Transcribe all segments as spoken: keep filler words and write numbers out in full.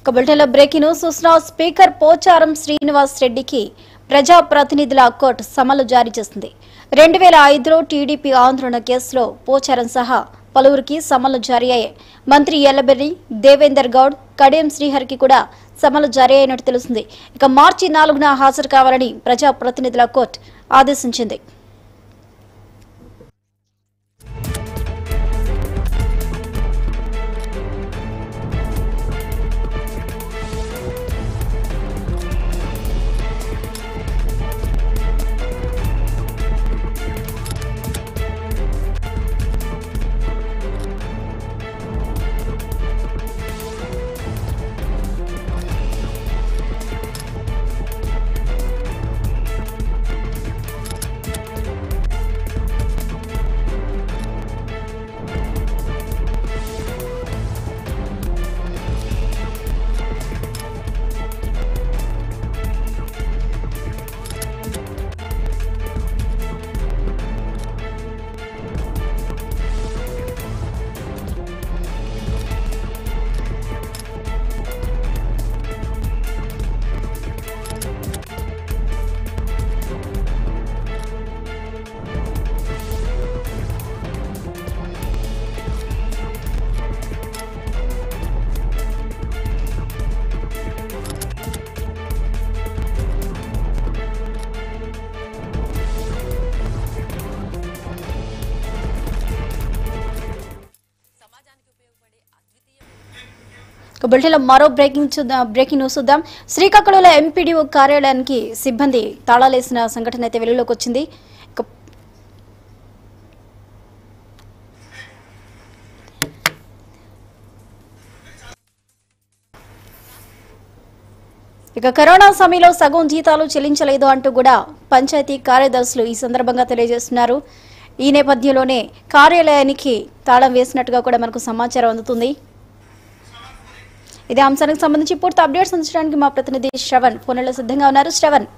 బులెటిన్లో breaking news చూసిన speaker Pocharam Srinivas రెడ్డికి ప్రజాప్రతినిధుల కోర్టు సమన్లు జారీ చేసింది. రెండు వేల ఐదులో టీడీపీ ఆందోళన కేసులో పోచారం సహా పలువురికి సమన్లు జారీ అయ్యాయి. మంత్రి ఎల్లబెల్లి దేవేందర్ గౌడ్, కడియం శ్రీహరికి కూడా సమన్లు జారీ అయినట్టు తెలుస్తుంది. ఇక మార్చి నాలుగున హాజరు కావాలని ప్రజాప్రతినిధుల కోర్టు ఆదేశించింది. బులెటిన్లో మరో బ్రేకింగ్ బ్రేకింగ్ న్యూస్ చూద్దాం. శ్రీకాకుళంలో ఎంపీడీఓ కార్యాలయానికి సిబ్బంది తాళాలేసిన సంఘటన అయితే వెలుగులోకి వచ్చింది. ఇక కరోనా సమయంలో సగం జీతాలు చెల్లించలేదు అంటూ కూడా పంచాయతీ కార్యదర్శులు ఈ సందర్భంగా తెలియజేస్తున్నారు. ఈ నేపథ్యంలోనే కార్యాలయానికి తాళం వేసినట్టుగా కూడా మనకు సమాచారం అందుతుంది. ఇదే అంశానికి సంబంధించి పూర్తి అప్డేట్స్ అందించడానికి మా ప్రతినిధి శ్రవణ్ ఫోన్లో సిద్ధంగా ఉన్నారు. శ్రవణ్,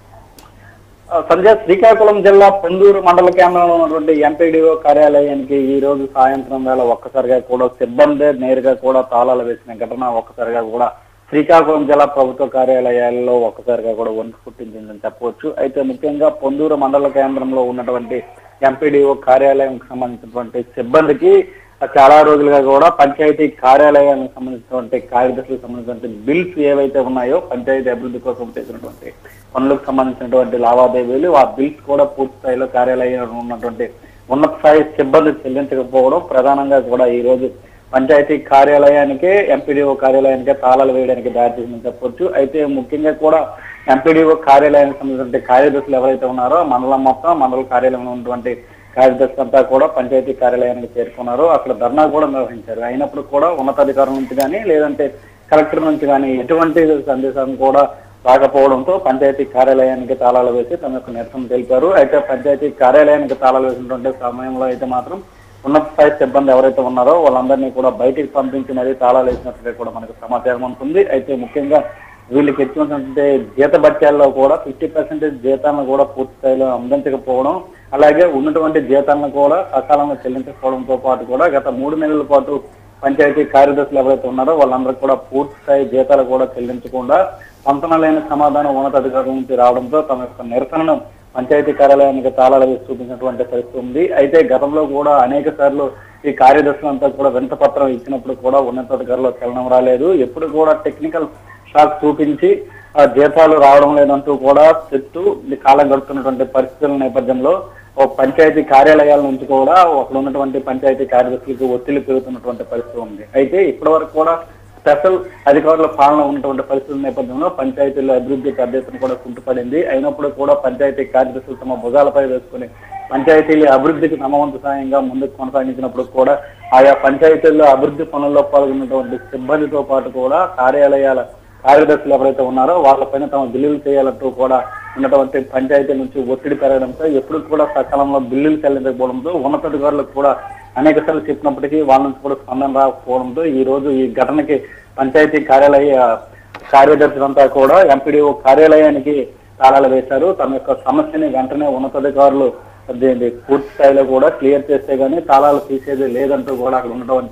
సంజయ్, శ్రీకాకుళం జిల్లా పొందూరు మండల కేంద్రంలో ఉన్నటువంటి ఎంపీడీఓ కార్యాలయానికి ఈ రోజు సాయంత్రం వేళ ఒక్కసారిగా కూడా సిబ్బంది నేరుగా కూడా తాళాలు వేసిన ఘటన ఒక్కసారిగా కూడా శ్రీకాకుళం జిల్లా ప్రభుత్వ కార్యాలయాల్లో ఒక్కసారిగా కూడా వణుకు పుట్టించిందని చెప్పవచ్చు. అయితే ముఖ్యంగా పొందూరు మండల కేంద్రంలో ఉన్నటువంటి ఎంపీడీఓ కార్యాలయానికి సంబంధించినటువంటి సిబ్బందికి చాలా రోజులుగా కూడా పంచాయతీ కార్యాలయానికి సంబంధించినటువంటి కార్యదర్శులకు సంబంధించినటువంటి బిల్స్ ఏవైతే ఉన్నాయో పంచాయతీ అభివృద్ధి కోసం చేసినటువంటి పనులకు సంబంధించినటువంటి లావాదేవీలు ఆ బిల్స్ కూడా పూర్తి స్థాయిలో కార్యాలయంలో ఉన్నటువంటి ఉన్నత స్థాయి సిబ్బంది చెల్లించకపోవడం ప్రధానంగా కూడా ఈ రోజు పంచాయతీ కార్యాలయానికే ఎంపీడీఓ కార్యాలయానికే తాళాలు వేయడానికి దారితీసిందని చెప్పొచ్చు. అయితే ముఖ్యంగా కూడా ఎంపీడీఓ కార్యాలయానికి సంబంధించిన కార్యదర్శులు ఎవరైతే ఉన్నారో మండలం మొత్తం మండల కార్యాలయంలో ఉన్నటువంటి కార్యదర్శులు అంతా కూడా పంచాయతీ కార్యాలయానికి చేరుకున్నారు. అక్కడ ధర్నా కూడా నిర్వహించారు. అయినప్పుడు కూడా ఉన్నతాధికారుల నుంచి కానీ లేదంటే కలెక్టర్ నుంచి కానీ ఎటువంటి సందేశం కూడా రాకపోవడంతో పంచాయతీ కార్యాలయానికి తాళాలు వేసి తమ యొక్క నిరసన తెలిపారు. అయితే పంచాయతీ కార్యాలయానికి తాళాలు వేసినటువంటి సమయంలో అయితే మాత్రం ఉన్నత స్థాయి సిబ్బంది ఎవరైతే ఉన్నారో వాళ్ళందరినీ కూడా బయటికి పంపించి మరీ తాళాలు వేసినట్టుగా కూడా మనకు సమాచారం ఉంటుంది. అయితే ముఖ్యంగా వీళ్ళకి ఇచ్చినటువంటి జీత బత్యాల్లో కూడా ఫిఫ్టీ పర్సెంటేజ్ జీతాలను కూడా పూర్తి స్థాయిలో అందించకపోవడం, అలాగే ఉన్నటువంటి జీతాలను కూడా సకాలంలో చెల్లించకపోవడంతో పాటు కూడా గత మూడు నెలల పాటు పంచాయతీ కార్యదర్శులు ఎవరైతే ఉన్నారో వాళ్ళందరికీ కూడా పూర్తి స్థాయి జీతాలు కూడా చెల్లించకుండా పొంతనలేని సమాధానం ఉన్నతాధికారుల నుంచి రావడంతో తమ యొక్క నిరసనను పంచాయతీ కార్యాలయానికి తాళాలు వేసి చూపించినటువంటి పరిస్థితి ఉంది. అయితే గతంలో కూడా అనేక సార్లు ఈ కార్యదర్శులంతా కూడా వినతి పత్రం ఇచ్చినప్పుడు కూడా ఉన్నతాధికారులు చలనం రాలేదు. ఎప్పుడు కూడా టెక్నికల్ షాక్ చూపించి ఆ జీతాలు రావడం లేదంటూ కూడా చెప్తూ కాలం గడుపుతున్నటువంటి పరిస్థితుల నేపథ్యంలో పంచాయతీ కార్యాలయాల నుంచి కూడా అక్కడ ఉన్నటువంటి పంచాయతీ కార్యదర్శులకు ఒత్తిడి పెరుగుతున్నటువంటి పరిస్థితి ఉంది. అయితే ఇప్పటి వరకు కూడా స్పెషల్ అధికారుల పాలన ఉన్నటువంటి పరిస్థితుల నేపథ్యంలో పంచాయతీల అభివృద్ధి పెద్ద కూడా కుంటుపడింది. అయినప్పుడు కూడా పంచాయతీ కార్యదర్శులు తమ భుజాలపై వేసుకుని పంచాయతీల అభివృద్ధికి తమ వంతు సాయంగా ముందుకు కొనసాగించినప్పుడు కూడా ఆయా పంచాయతీల్లో అభివృద్ధి పనుల్లో పాల్గొన్నటువంటి సిబ్బందితో పాటు కూడా కార్యాలయాల కార్యదర్శులు ఎవరైతే ఉన్నారో వాళ్ళపైన తమ బిల్లులు చేయాలంటూ కూడా ఉన్నటువంటి పంచాయతీ నుంచి ఒత్తిడి పెరగడంతో ఎప్పుడు కూడా సకాలంలో బిల్లులు చెల్లించకపోవడంతో ఉన్నతాధికారులకు కూడా అనేక సార్లు చెప్పినప్పటికీ వాళ్ళ నుంచి కూడా స్పందన రాకపోవడంతో ఈ రోజు ఈ ఘటనకి పంచాయతీ కార్యాలయ కార్యదర్శులంతా కూడా ఎంపీడీఓ కార్యాలయానికి తాళాలు వేశారు. తమ యొక్క సమస్యని వెంటనే ఉన్నతాధికారులు దీన్ని పూర్తి స్థాయిలో కూడా క్లియర్ చేస్తే గానీ తాళాలు తీసేది లేదంటూ కూడా అక్కడ ఉన్నటువంటి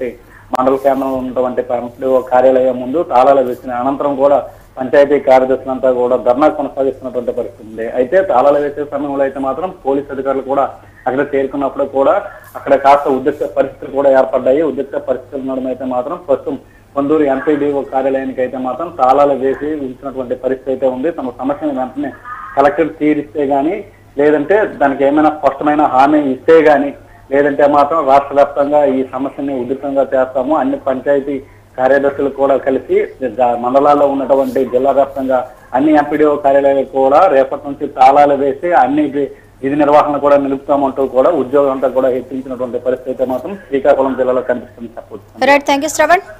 మండల కేంద్రంలో ఉన్నటువంటి ఎంపీడీఓ కార్యాలయం ముందు తాళాలు వేసిన అనంతరం కూడా పంచాయతీ కార్యదర్శులంతా కూడా ధర్నా కొనసాగిస్తున్నటువంటి పరిస్థితి ఉంది. అయితే తాళాలు వేసే సమయంలో అయితే మాత్రం పోలీస్ అధికారులు కూడా అక్కడ చేరుకున్నప్పుడు కూడా అక్కడ కాస్త ఉద్రిక్త పరిస్థితులు కూడా ఏర్పడ్డాయి. ఉద్రిక్త పరిస్థితులు ఉండడం అయితే మాత్రం ప్రస్తుతం పొందూరు ఎంపీడీఓ కార్యాలయానికి అయితే మాత్రం తాళాలు వేసి ఉంచినటువంటి పరిస్థితి అయితే ఉంది. తమ సమస్యను వెంటనే కలెక్టర్ తీరిస్తే గానీ, లేదంటే దానికి ఏమైనా స్పష్టమైన హామీ ఇస్తే గానీ, లేదంటే మాత్రం రాష్ట్ర వ్యాప్తంగా ఈ సమస్యని ఉధృతంగా చేస్తాము. అన్ని పంచాయతీ కార్యదర్శులు కూడా కలిసి మండలాల్లో ఉన్నటువంటి జిల్లా వ్యాప్తంగా అన్ని ఎంపీడీఓ కార్యాలయాలకు కూడా రేపటి నుంచి తాళాలు వేసి అన్ని విధి నిర్వహణ కూడా నిలుపుతామంటూ కూడా ఉద్యోగం అంతా కూడా హెచ్చరించినటువంటి పరిస్థితి అయితే మాత్రం శ్రీకాకుళం జిల్లాలో కనిపిస్తుంది చెప్పవచ్చు. Right, thank you Shravan.